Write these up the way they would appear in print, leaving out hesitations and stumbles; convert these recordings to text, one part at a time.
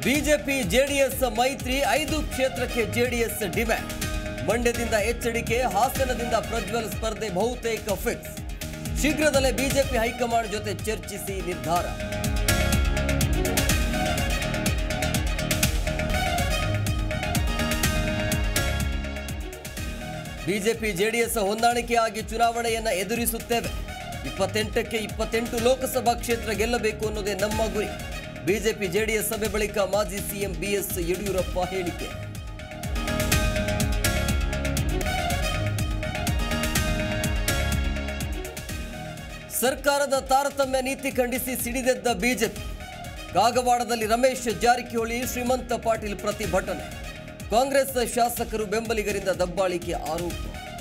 BJP JDS ಮೈತ್ರಿ 5 ಕ್ಷೇತ್ರಕ್ಕೆ JDS demand. ಮಂಡ್ಯದಿಂದ ಎಚ್ಚರಿಕೆ, ಹಾಸನದಿಂದ ಪ್ರಜ್ವಲ್ ಸ್ಪರ್ಧೆ ಬಹುತೇಕ ಫಿಕ್ಸ್. ಶೀಘ್ರದಲ್ಲೇ ಬಿಜೆಪಿ ಹೈಕಮಾಂಡ್ ಜೊತೆ ಚರ್ಚಿಸಿ ನಿರ್ಧಾರ. ಬಿಜೆಪಿ ಜೆಡಿಎಸ್ ಹೊಂದಾಣಿಕೆಯಾಗಿ ಚುನಾವಣೆಯನ್ನ ಎದುರಿಸುತ್ತೇವೆ. 28ಕ್ಕೆ 28 ಲೋಕಸಭಾ ಕ್ಷೇತ್ರ ಗೆಲ್ಲಬೇಕು ಅನ್ನೋದೇ ನಮ್ಮ ಗುರಿ. ಬಿಜೆಪಿ ಜೆಡಿಎಸ್ ಸಭೆ ಬಳಿಕ ಮಾಜಿ ಸಿಎಂ ಬಿಎಸ್ ಯಡಿಯೂರಪ್ಪ ಹೇಳಿಕೆ. ಸರ್ಕಾರದ ತಾರತಮ್ಯ ನೀತಿ ಖಂಡಿಸಿ ಸಿಡಿದೆದ್ದ ಬಿಜೆಪಿ. ಕಾಗವಾಡದಲ್ಲಿ ರಮೇಶ್ ಜಾರಕಿಹೊಳಿ, ಶ್ರೀಮಂತ ಪಾಟೀಲ್ ಪ್ರತಿಭಟನೆ. ಕಾಂಗ್ರೆಸ್ ಶಾಸಕರು ಬೆಂಬಲಿಗರಿಂದ ದಬ್ಬಾಳಿಕೆ ಆರೋಪ.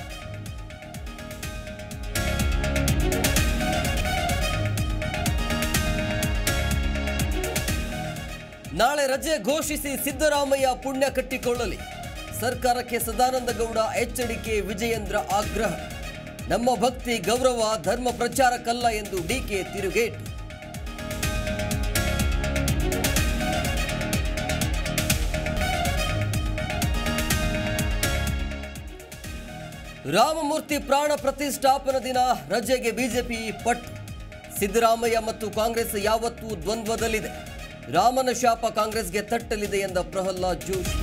ನಾಳೆ ರಜೆ ಘೋಷಿಸಿ ಸಿದ್ದರಾಮಯ್ಯ ಪುಣ್ಯ ಕಟ್ಟಿಕೊಳ್ಳಲಿ. ಸರ್ಕಾರಕ್ಕೆ ಸದಾನಂದಗೌಡ ಎಚ್ಚರಿಕೆ, ವಿಜಯೇಂದ್ರ ಆಗ್ರಹ. ನಮ್ಮ ಭಕ್ತಿ ಗೌರವ ಧರ್ಮ ಪ್ರಚಾರಕ್ಕಲ್ಲ ಎಂದು ಡಿಕೆ ತಿರುಗೇಟು. ರಾಮಮೂರ್ತಿ ಪ್ರಾಣ ಪ್ರತಿಷ್ಠಾಪನಾ ದಿನ ರಜೆಗೆ ಬಿಜೆಪಿ ಪಟ್ಟು. ಸಿದ್ದರಾಮಯ್ಯ ಮತ್ತು ಕಾಂಗ್ರೆಸ್ ಯಾವತ್ತೂ ದ್ವಂದ್ವದಲ್ಲಿದೆ. ರಾಮನ ಶಾಪ ಕಾಂಗ್ರೆಸ್ಗೆ ತಟ್ಟಲಿದೆ ಎಂದ ಪ್ರಹ್ಲಾದ್ ಜೋಶಿ.